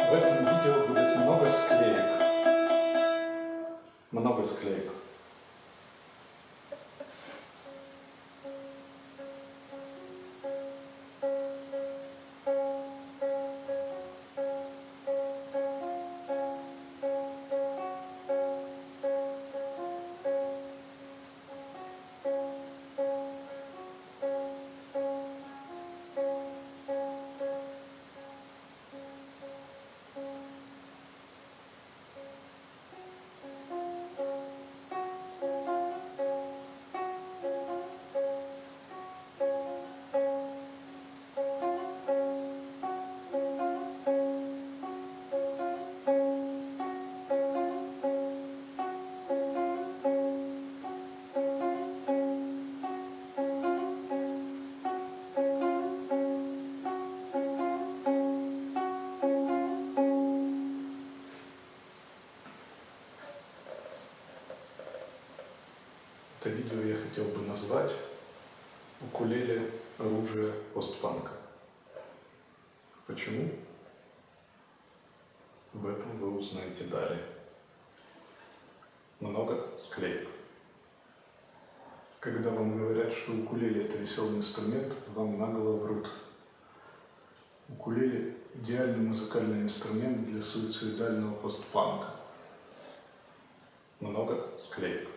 В этом видео будет много склеек. Много склеек. Это видео я хотел бы назвать «Укулеле, оружие, пост-панка». Почему? В этом вы узнаете далее. Много склеек. Когда вам говорят, что укулеле – это веселый инструмент, вам наголо врут. Укулеле – идеальный музыкальный инструмент для суицидального пост-панка. Много склеек.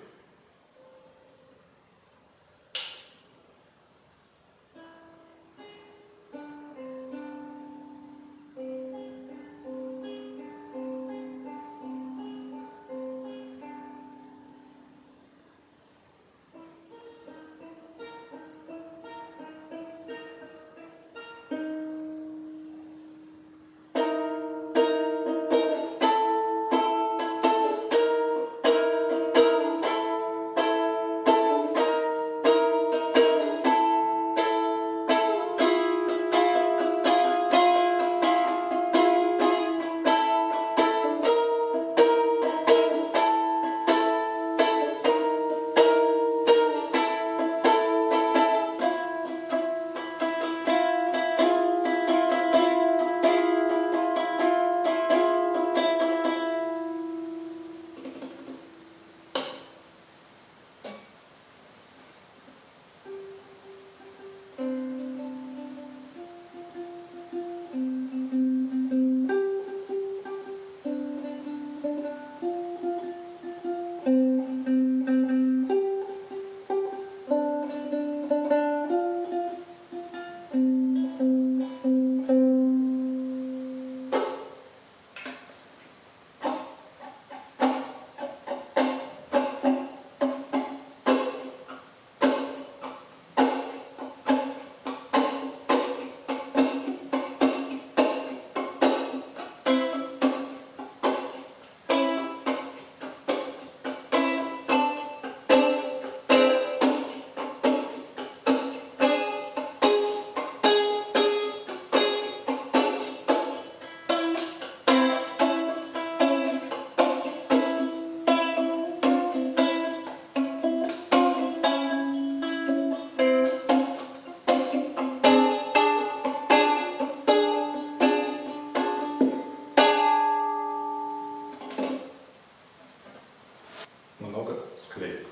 Много склеек.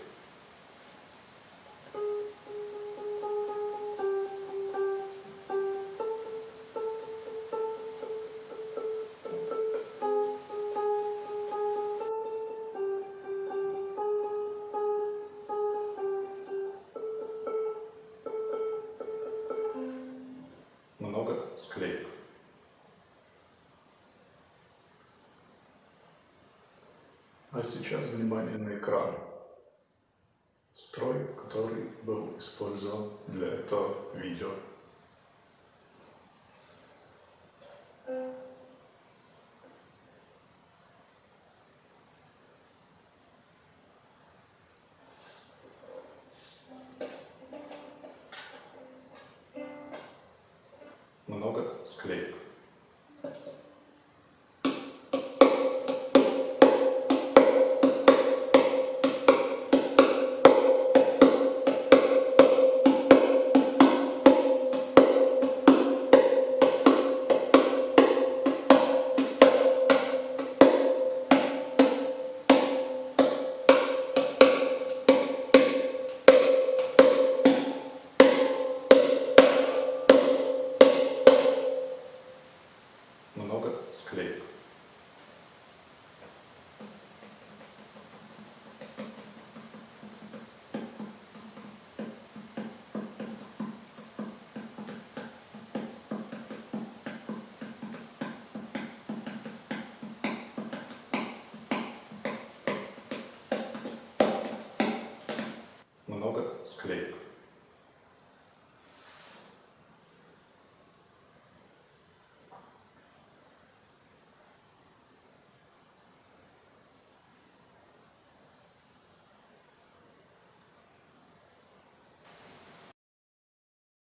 Много склеек. А сейчас внимание на экран. Строй, который был использован для этого видео. Много склеек. скрепка.